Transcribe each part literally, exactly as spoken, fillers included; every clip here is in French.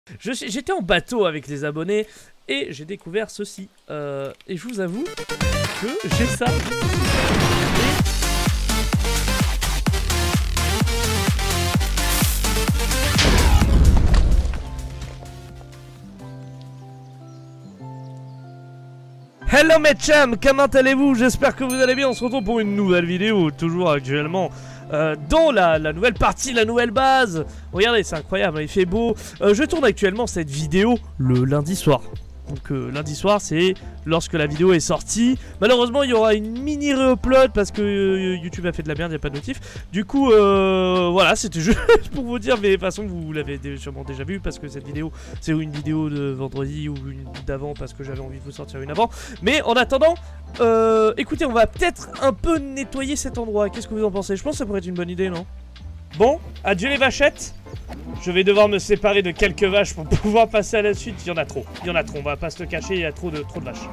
J'étais en bateau avec les abonnés et j'ai découvert ceci. Euh, et je vous avoue que j'ai ça. Et... Hello mes chums, comment allez-vous? J'espère que vous allez bien, on se retrouve pour une nouvelle vidéo, toujours actuellement euh, dans la, la nouvelle partie, la nouvelle base. Regardez, c'est incroyable, il fait beau. euh, Je tourne actuellement cette vidéo le lundi soir. Donc euh, lundi soir, c'est lorsque la vidéo est sortie. Malheureusement, il y aura une mini re-upload parce que euh, YouTube a fait de la merde, il n'y a pas de notif. Du coup, euh, voilà, c'était juste pour vous dire. Mais de toute façon, vous l'avez sûrement déjà vu parce que cette vidéo, c'est une vidéo de vendredi ou une d'avant parce que j'avais envie de vous sortir une avant. Mais en attendant, euh, écoutez, on va peut-être un peu nettoyer cet endroit. Qu'est-ce que vous en pensez? Je pense que ça pourrait être une bonne idée, non? Bon, adieu les vachettes. Je vais devoir me séparer de quelques vaches pour pouvoir passer à la suite. Il y en a trop, il y en a trop, on va pas se le cacher, il y a trop de, trop de vaches.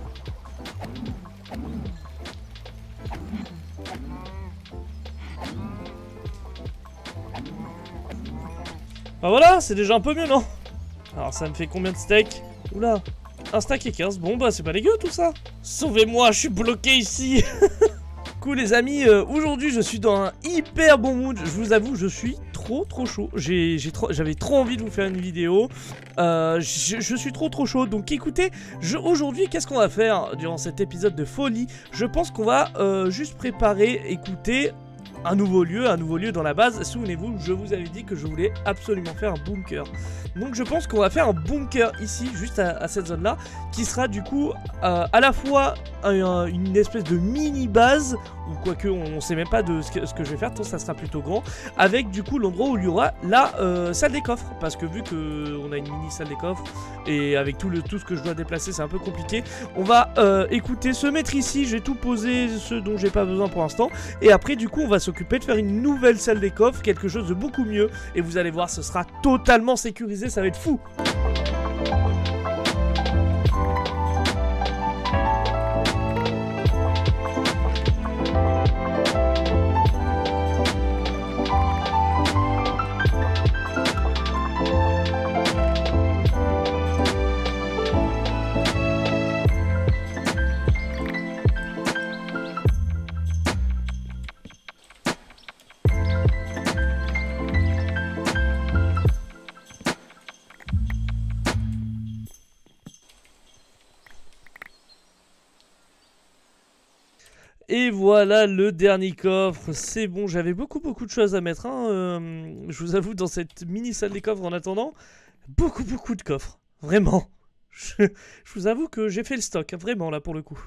Bah voilà, c'est déjà un peu mieux, non? Alors ça me fait combien de steaks? Oula, un steak et quinze, bon bah c'est pas dégueu tout ça. Sauvez-moi, je suis bloqué ici. Cool les amis, euh, aujourd'hui je suis dans un hyper bon mood, je vous avoue je suis trop trop chaud, j'avais trop, trop envie de vous faire une vidéo, euh, je, je suis trop trop chaud, donc écoutez, aujourd'hui qu'est-ce qu'on va faire durant cet épisode de folie? Je pense qu'on va euh, juste préparer, écouter un nouveau lieu, un nouveau lieu dans la base. Souvenez-vous, je vous avais dit que je voulais absolument faire un bunker. Donc je pense qu'on va faire un bunker ici, juste à, à cette zone-là, qui sera du coup euh, à la fois un, une espèce de mini-base, ou quoique on ne sait même pas de ce que, ce que je vais faire, tant ça sera plutôt grand, avec du coup l'endroit où il y aura la euh, salle des coffres, parce que vu qu'on a une mini salle des coffres, et avec tout, le, tout ce que je dois déplacer, c'est un peu compliqué, on va euh, écouter, se mettre ici, j'ai tout posé, ce dont j'ai pas besoin pour l'instant, et après du coup on va s'occuper de faire une nouvelle salle des coffres, quelque chose de beaucoup mieux, et vous allez voir, ce sera totalement sécurisé, ça va être fou. Et voilà le dernier coffre, c'est bon, j'avais beaucoup beaucoup de choses à mettre, hein, euh, je vous avoue dans cette mini salle des coffres en attendant, beaucoup beaucoup de coffres, vraiment, je, je vous avoue que j'ai fait le stock, hein, vraiment là pour le coup.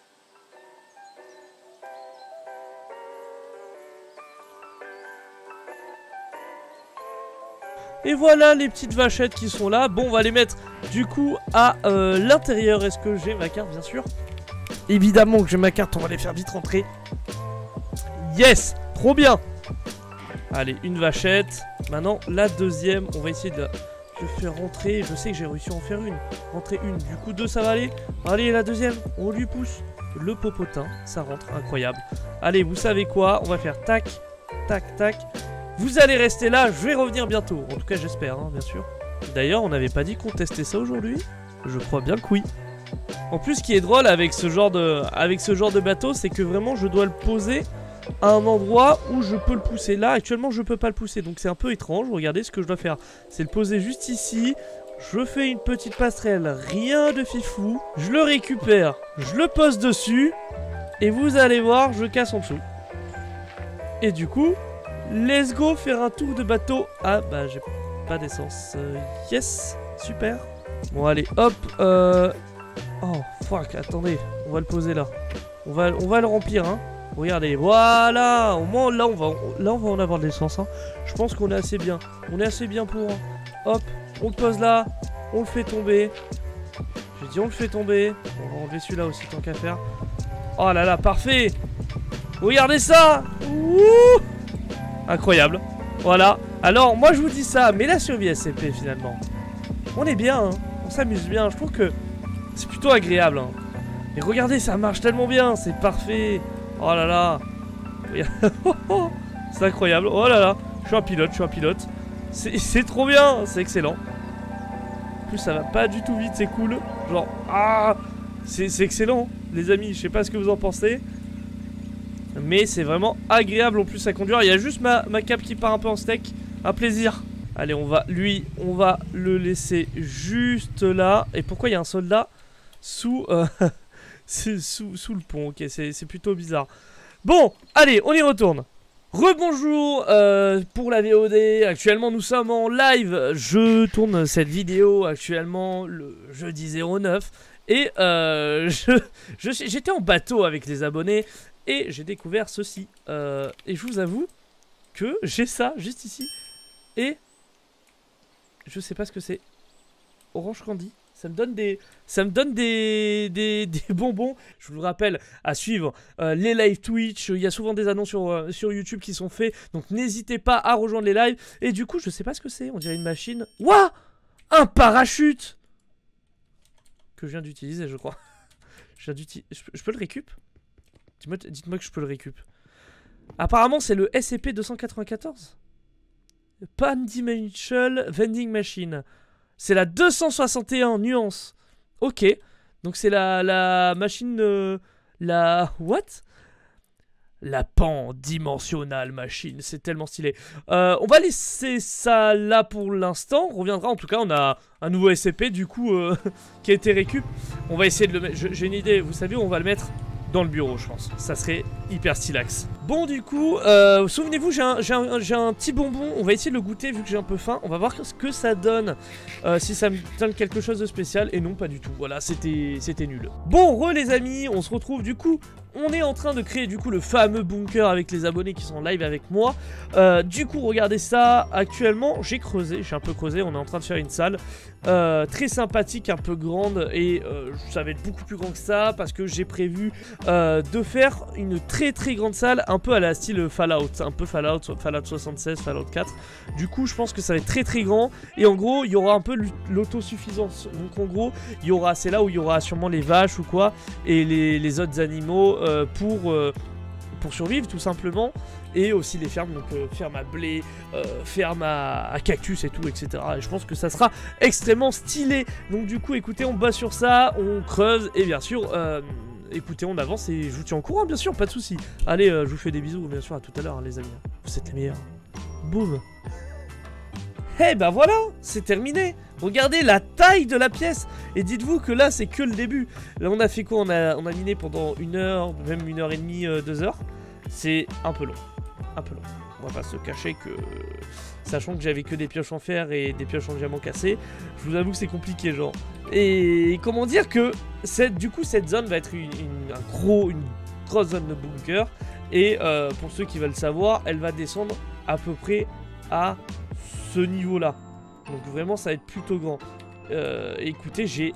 Et voilà les petites vachettes qui sont là, bon on va les mettre du coup à euh, l'intérieur, est-ce que j'ai ma carte bien sûr? Évidemment que j'ai ma carte, on va les faire vite rentrer. Yes, trop bien. Allez, une vachette. Maintenant, la deuxième, on va essayer de la de faire rentrer. Je sais que j'ai réussi à en faire une. Rentrer une, du coup deux, ça va aller. Allez, la deuxième, on lui pousse. Le popotin, ça rentre, incroyable. Allez, vous savez quoi? On va faire tac, tac, tac. Vous allez rester là, je vais revenir bientôt. En tout cas, j'espère, hein, bien sûr. D'ailleurs, on n'avait pas dit qu'on testait ça aujourd'hui? Je crois bien que oui. En plus, ce qui est drôle avec ce genre de, avec ce genre de bateau, c'est que vraiment je dois le poser à un endroit où je peux le pousser. Là, actuellement, je peux pas le pousser, donc c'est un peu étrange. Regardez ce que je dois faire, c'est le poser juste ici. Je fais une petite passerelle, rien de fifou. Je le récupère, je le pose dessus, et vous allez voir, je casse en dessous. Et du coup, let's go faire un tour de bateau. Ah, bah j'ai pas d'essence. Euh, yes, super. Bon, allez, hop. Euh... Oh fuck, attendez, on va le poser là. On va, on va le remplir, hein. Regardez, voilà. Au moins là on va, là on va en avoir de l'essence, hein. Je pense qu'on est assez bien. On est assez bien pour. Hein. Hop, on le pose là, on le fait tomber. J'ai dit on le fait tomber. On va enlever celui-là aussi tant qu'à faire. Oh là là, parfait. Regardez ça. Ouh, incroyable. Voilà. Alors moi je vous dis ça, mais la survie S C P finalement, on est bien, hein. On s'amuse bien. Je trouve que c'est plutôt agréable, hein. Et regardez, ça marche tellement bien, c'est parfait. Oh là là. C'est incroyable. Oh là là. Je suis un pilote, je suis un pilote. C'est trop bien, c'est excellent. plus ça va pas du tout vite, c'est cool. Genre, ah, c'est excellent, les amis, je sais pas ce que vous en pensez. Mais c'est vraiment agréable en plus à conduire. Il y a juste ma, ma cape qui part un peu en steak. Un plaisir. Allez, on va, lui, on va le laisser juste là. Et pourquoi il y a un soldat sous, euh, sous, sous le pont? Ok, c'est plutôt bizarre. Bon, allez, on y retourne. Rebonjour euh, pour la V O D. Actuellement, nous sommes en live. Je tourne cette vidéo actuellement le jeudi zéro neuf. Et euh, je, j'étais en bateau avec les abonnés. Et j'ai découvert ceci. Euh, et je vous avoue que j'ai ça juste ici. Et je sais pas ce que c'est. Orange Candy. Ça me donne des, ça me donne des, des, des bonbons. Je vous rappelle à suivre euh, les lives Twitch. Il y a souvent des annonces sur, euh, sur YouTube qui sont faits. Donc n'hésitez pas à rejoindre les lives. Et du coup, je sais pas ce que c'est. On dirait une machine. Ouah, un parachute que je viens d'utiliser, je crois. je viens d'utiliser. Je, je peux le récup? Dites-moi que je peux le récup. Apparemment, c'est le S C P deux cent quatre-vingt-quatorze. Pan-Dimensional Vending Machine. C'est la deux cent soixante et un nuances. Ok. Donc c'est la, la machine... Euh, la... What? La Pan-Dimensional Machine. C'est tellement stylé. Euh, on va laisser ça là pour l'instant. On reviendra. En tout cas, on a un nouveau S C P du coup euh, qui a été récup. On va essayer de le mettre... J'ai une idée. Vous savez où on va le mettre? Dans le bureau, je pense. Ça serait hyper stylax. Bon, du coup, euh, souvenez-vous, j'ai un, un, un petit bonbon. On va essayer de le goûter vu que j'ai un peu faim. On va voir ce que ça donne. Euh, si ça me donne quelque chose de spécial. Et non, pas du tout. Voilà, c'était nul. Bon, re les amis, on se retrouve du coup. On est en train de créer du coup le fameux bunker avec les abonnés qui sont en live avec moi. Euh, du coup, regardez ça. Actuellement, j'ai creusé. J'ai un peu creusé. On est en train de faire une salle. Euh, très sympathique, un peu grande. Et euh, ça va être beaucoup plus grand que ça. Parce que j'ai prévu euh, de faire une très très grande salle. Un peu à la style Fallout. Un peu Fallout, Fallout soixante-seize, Fallout quatre. Du coup, je pense que ça va être très très grand. Et en gros, il y aura un peu l'autosuffisance. Donc en gros, il y aura, c'est là où il y aura sûrement les vaches ou quoi. Et les, les autres animaux. Euh, pour, euh, pour survivre tout simplement. Et aussi les fermes, donc euh, ferme à blé, euh, ferme à, à cactus et tout, et cetera. Et je pense que ça sera extrêmement stylé. Donc du coup, écoutez, on bat sur ça, on creuse et bien sûr, euh, écoutez, on avance et je vous tiens au courant, bien sûr, pas de soucis. Allez, euh, je vous fais des bisous, bien sûr, à tout à l'heure, hein, les amis. Vous êtes les meilleurs. Boum. Eh ben voilà, c'est terminé. Regardez la taille de la pièce. Et dites-vous que là, c'est que le début. Là, on a fait quoi? On a, on a miné pendant une heure, même une heure et demie, euh, deux heures. C'est un peu long. Un peu long. On va pas se cacher que... Sachant que j'avais que des pioches en fer et des pioches en diamant cassées, je vous avoue que c'est compliqué, genre. Et comment dire que... Cette, du coup, cette zone va être une, une, un gros, une grosse zone de bunker. Et euh, pour ceux qui veulent savoir, elle va descendre à peu près à... ce niveau là, donc vraiment ça va être plutôt grand. Euh, écoutez, j'ai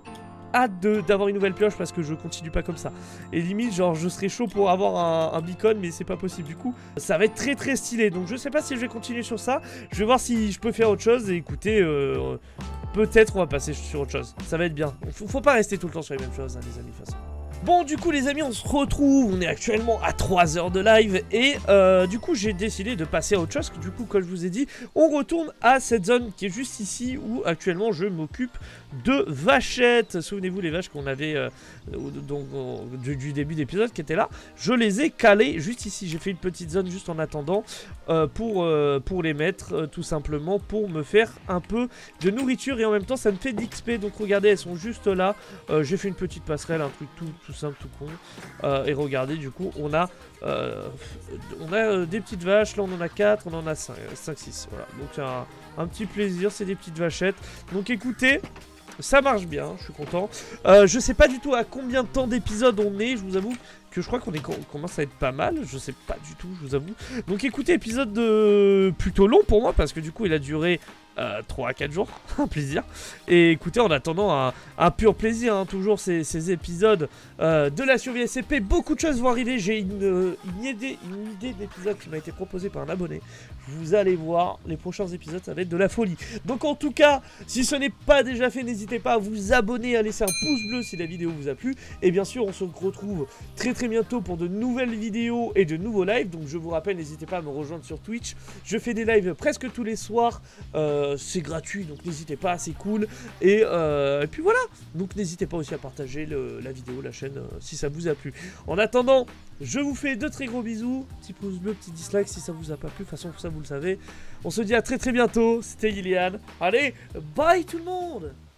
hâte d'avoir une nouvelle pioche parce que je continue pas comme ça. Et limite, genre je serais chaud pour avoir un, un beacon, mais c'est pas possible. Du coup, ça va être très très stylé. Donc je sais pas si je vais continuer sur ça. Je vais voir si je peux faire autre chose. Et écoutez, euh, peut-être on va passer sur autre chose. Ça va être bien. Faut, faut pas rester tout le temps sur les mêmes choses, hein, les amis, de toute façon. Bon, du coup, les amis, on se retrouve. On est actuellement à trois heures de live. Et euh, du coup, j'ai décidé de passer à autre chose. Du coup, comme je vous ai dit, on retourne à cette zone qui est juste ici où actuellement je m'occupe de vachettes. Souvenez-vous, les vaches qu'on avait euh, donc, du, du début d'épisode qui étaient là. Je les ai calées juste ici. J'ai fait une petite zone juste en attendant euh, pour, euh, pour les mettre euh, tout simplement pour me faire un peu de nourriture. Et en même temps, ça me fait d'X P. Donc, regardez, elles sont juste là. Euh, j'ai fait une petite passerelle, un truc tout. tout simple, tout con. Euh, et regardez, du coup, on a, euh, on a euh, des petites vaches. Là, on en a quatre, on en a cinq, six. Voilà. Donc, c'est un, un petit plaisir. C'est des petites vachettes. Donc, écoutez, ça marche bien. Je suis content. Euh, je sais pas du tout à combien de temps d'épisode on est. Je vous avoue que je crois qu'on on commence à être pas mal. Je sais pas du tout, je vous avoue. Donc, écoutez, épisode de... plutôt long pour moi parce que du coup, il a duré. Euh, trois à quatre jours, un plaisir. Et écoutez, en attendant, un, un pur plaisir, hein, toujours ces, ces épisodes euh, de la survie S C P. Beaucoup de choses vont arriver. J'ai une, une idée, une idée d'épisode qui m'a été proposée par un abonné. Vous allez voir, les prochains épisodes, ça va être de la folie. Donc en tout cas, si ce n'est pas déjà fait, n'hésitez pas à vous abonner, à laisser un pouce bleu si la vidéo vous a plu. Et bien sûr, on se retrouve très très bientôt pour de nouvelles vidéos et de nouveaux lives. Donc je vous rappelle, n'hésitez pas à me rejoindre sur Twitch. Je fais des lives presque tous les soirs. Euh, euh, c'est gratuit, donc n'hésitez pas, c'est cool. Et, euh, et puis voilà, donc n'hésitez pas aussi à partager le, la vidéo, la chaîne, euh, si ça vous a plu. En attendant, je vous fais de très gros bisous, petit pouce bleu, petit dislike si ça vous a pas plu, de toute façon ça vous le savez. On se dit à très très bientôt, c'était Ilian. Allez, bye tout le monde!